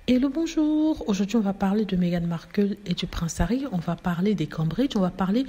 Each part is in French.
Hello, bonjour. Aujourd'hui, on va parler de Meghan Markle et du prince Harry. On va parler des Cambridge. On va parler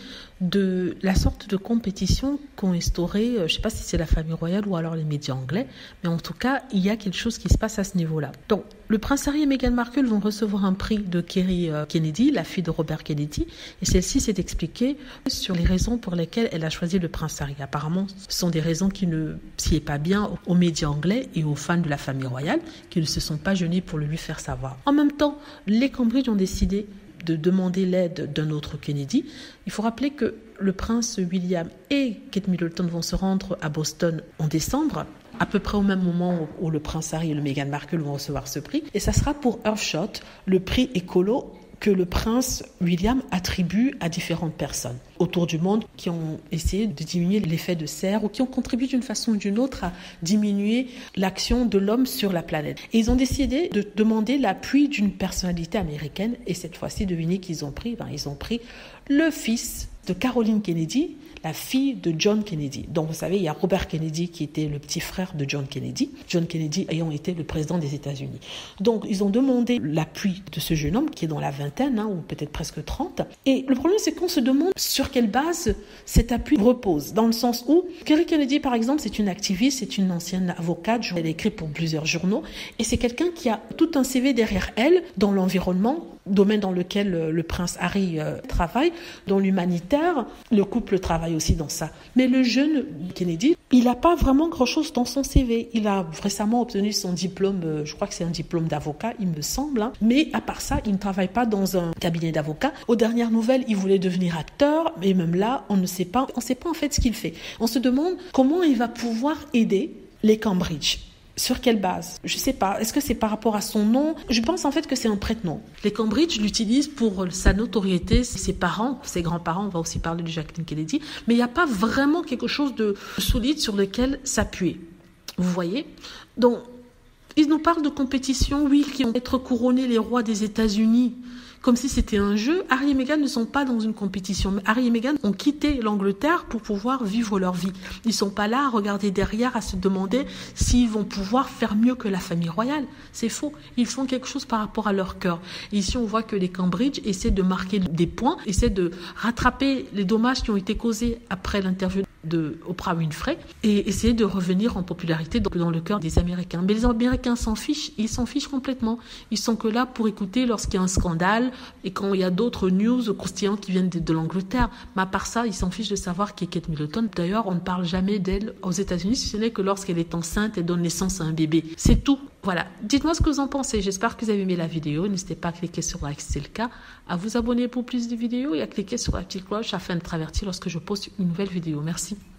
de la sorte de compétition qu'ont instauré, je ne sais pas si c'est la famille royale ou alors les médias anglais, mais en tout cas, il y a quelque chose qui se passe à ce niveau-là. Donc, le prince Harry et Meghan Markle vont recevoir un prix de Kerry Kennedy, la fille de Robert Kennedy, et celle-ci s'est expliquée sur les raisons pour lesquelles elle a choisi le prince Harry. Apparemment, ce sont des raisons qui ne sied pas bien aux médias anglais et aux fans de la famille royale, qui ne se sont pas gênés pour le lui faire savoir. En même temps, les Cambridge ont décidé de demander l'aide d'un autre Kennedy. Il faut rappeler que le prince William et Kate Middleton vont se rendre à Boston en décembre, à peu près au même moment où le prince Harry et le Meghan Markle vont recevoir ce prix. Et ça sera pour Earthshot, le prix écolo que le prince William attribue à différentes personnes autour du monde qui ont essayé de diminuer l'effet de serre ou qui ont contribué d'une façon ou d'une autre à diminuer l'action de l'homme sur la planète. Et ils ont décidé de demander l'appui d'une personnalité américaine et cette fois-ci, devinez qu'ils ont pris, ils ont pris le fils de Caroline Kennedy, la fille de John Kennedy. Donc vous savez, il y a Robert Kennedy qui était le petit frère de John Kennedy, John Kennedy ayant été le président des États-Unis. Donc ils ont demandé l'appui de ce jeune homme qui est dans la vingtaine, ou peut-être presque 30. Et le problème, c'est qu'on se demande sur quelle base cet appui repose, dans le sens où Kerry Kennedy, par exemple, c'est une activiste, c'est une ancienne avocate, elle a écrit pour plusieurs journaux, et c'est quelqu'un qui a tout un CV derrière elle dans l'environnement, domaine dans lequel le prince Harry travaille, dans l'humanitaire, le couple travaille aussi dans ça. Mais le jeune Kennedy, il n'a pas vraiment grand-chose dans son CV. Il a récemment obtenu son diplôme, je crois que c'est un diplôme d'avocat, il me semble, mais à part ça, il ne travaille pas dans un cabinet d'avocat. Aux dernières nouvelles, il voulait devenir acteur, mais même là, on ne sait pas en fait ce qu'il fait. On se demande comment il va pouvoir aider les Cambridge. Sur quelle base? Je ne sais pas. Est-ce que c'est par rapport à son nom? Je pense en fait que c'est un prête-nom. Les Cambridge l'utilisent pour sa notoriété, ses parents, ses grands-parents, on va aussi parler de Jacqueline Kennedy, mais il n'y a pas vraiment quelque chose de solide sur lequel s'appuyer. Vous voyez? Donc, ils nous parlent de compétition, oui, qui vont être couronnés les rois des États-Unis, comme si c'était un jeu. Harry et Meghan ne sont pas dans une compétition. Mais Harry et Meghan ont quitté l'Angleterre pour pouvoir vivre leur vie. Ils ne sont pas là à regarder derrière, à se demander s'ils vont pouvoir faire mieux que la famille royale. C'est faux. Ils font quelque chose par rapport à leur cœur. Et ici, on voit que les Cambridge essaient de marquer des points, essaient de rattraper les dommages qui ont été causés après l'interview de Oprah Winfrey et essayer de revenir en popularité dans le cœur des Américains. Mais les Américains s'en fichent, ils s'en fichent complètement. Ils sont que là pour écouter lorsqu'il y a un scandale et quand il y a d'autres news croustillantes qui viennent de l'Angleterre. Mais à part ça, ils s'en fichent de savoir qui est Kate Middleton. D'ailleurs, on ne parle jamais d'elle aux États-Unis, si ce n'est que lorsqu'elle est enceinte et donne naissance à un bébé. C'est tout. Voilà. Dites-moi ce que vous en pensez. J'espère que vous avez aimé la vidéo. N'hésitez pas à cliquer sur like si c'est le cas, à vous abonner pour plus de vidéos et à cliquer sur la petite cloche afin d'être averti lorsque je poste une nouvelle vidéo. Merci.